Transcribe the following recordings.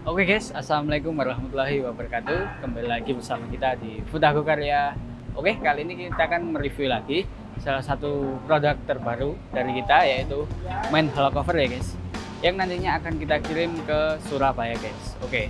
Oke guys, assalamualaikum warahmatullahi wabarakatuh. Kembali lagi bersama kita di Food Aku Karya. Oke, kali ini kita akan mereview lagi salah satu produk terbaru dari kita, yaitu manhole cover ya guys, yang nantinya akan kita kirim ke Surabaya guys. Oke.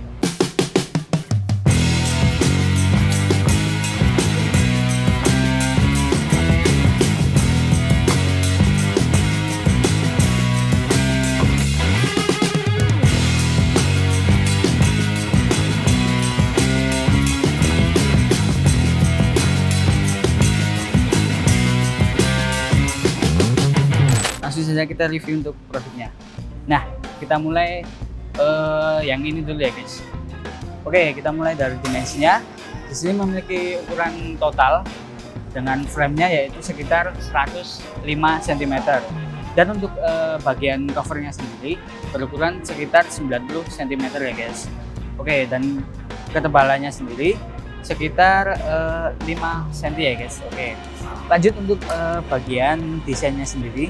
Langsung saja kita review untuk produknya. Nah, kita mulai yang ini dulu ya guys. Oke, kita mulai dari dimensinya. Di sini memiliki ukuran total dengan framenya yaitu sekitar 105 cm. Dan untuk bagian covernya sendiri berukuran sekitar 90 cm ya guys. Oke, dan ketebalannya sendiri sekitar 5 cm ya guys. Oke, lanjut untuk bagian desainnya sendiri.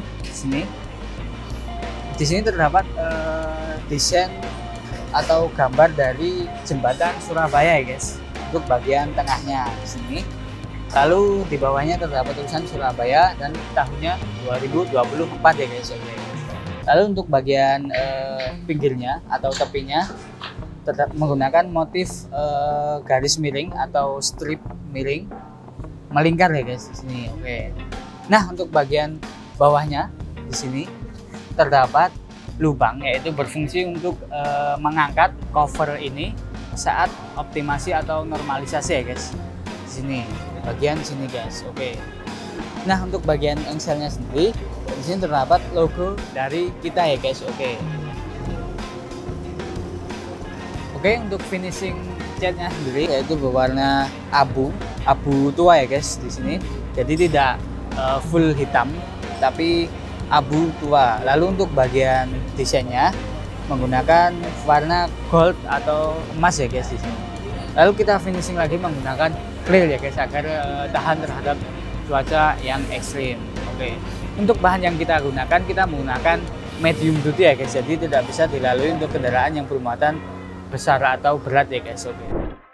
Di sini terdapat desain atau gambar dari jembatan Surabaya ya guys, untuk bagian tengahnya di sini. Lalu di bawahnya terdapat tulisan Surabaya dan tahunnya 2024 ya guys. Oke. Lalu untuk bagian pinggirnya atau tepinya tetap menggunakan motif garis miring atau strip miring melingkar ya guys di sini. Oke. Nah, untuk bagian bawahnya di sini terdapat lubang, yaitu berfungsi untuk mengangkat cover ini saat optimasi atau normalisasi ya guys. Di sini, bagian sini guys. Oke. Nah, untuk bagian engselnya sendiri di sini terdapat logo dari kita ya guys. Oke. Oke, untuk finishing catnya sendiri yaitu berwarna abu tua ya guys di sini. Jadi tidak full hitam, tapi abu tua. Lalu untuk bagian desainnya menggunakan warna gold atau emas ya guys di sini. Lalu kita finishing lagi menggunakan clear ya guys, agar tahan terhadap cuaca yang ekstrim. Oke. Untuk bahan yang kita gunakan, kita menggunakan medium duty ya guys. Jadi tidak bisa dilalui untuk kendaraan yang bermuatan besar atau berat ya guys. Oke.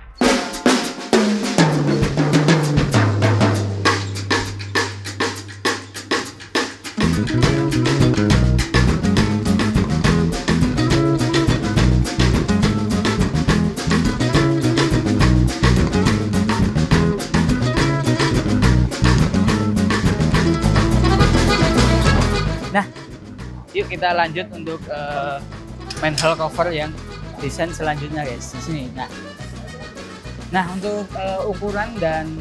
Nah, yuk kita lanjut untuk manhole cover yang desain selanjutnya guys di sini. Nah untuk ukuran dan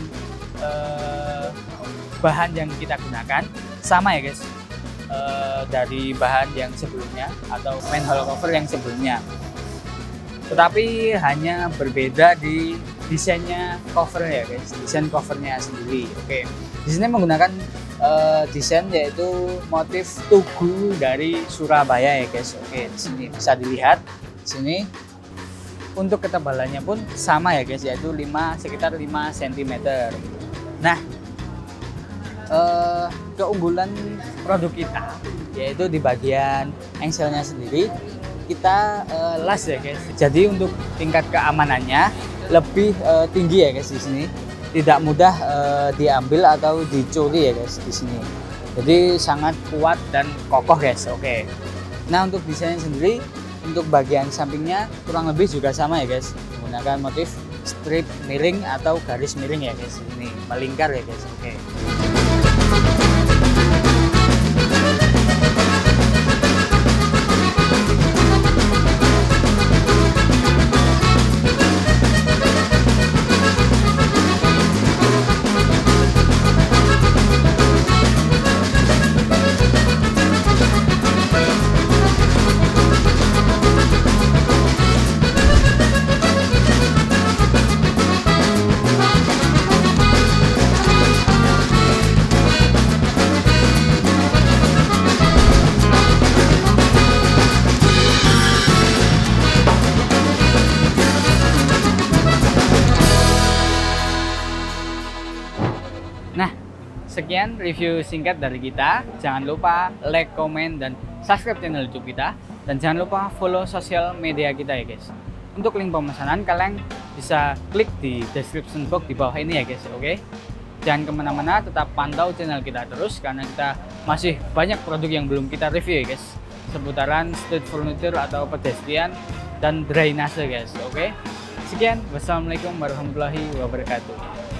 bahan yang kita gunakan sama ya guys, dari bahan yang sebelumnya atau manhole cover yang sebelumnya, tetapi hanya berbeda di desainnya cover ya guys, desain covernya sendiri. Oke, di sini menggunakan desain yaitu motif tugu dari Surabaya ya guys. Oke, di sini bisa dilihat di sini. Untuk ketebalannya pun sama ya guys, yaitu sekitar 5 cm. Nah, keunggulan produk kita yaitu di bagian engselnya sendiri kita las ya guys. Jadi untuk tingkat keamanannya lebih tinggi ya guys di sini. Tidak mudah diambil atau dicuri ya guys di sini. Jadi sangat kuat dan kokoh guys. Oke. Nah, untuk desainnya sendiri untuk bagian sampingnya kurang lebih juga sama ya guys, menggunakan motif strip miring atau garis miring ya guys. Ini melingkar ya guys. Oke. Nah, sekian review singkat dari kita. Jangan lupa like, komen, dan subscribe channel YouTube kita. Dan jangan lupa follow sosial media kita ya guys. Untuk link pemesanan kalian bisa klik di description box di bawah ini ya guys. Oke. Jangan kemana-mana, tetap pantau channel kita terus karena kita masih banyak produk yang belum kita review ya guys, seputaran street furniture atau pedestrian dan drainase guys. Oke. Sekian, wassalamualaikum warahmatullahi wabarakatuh.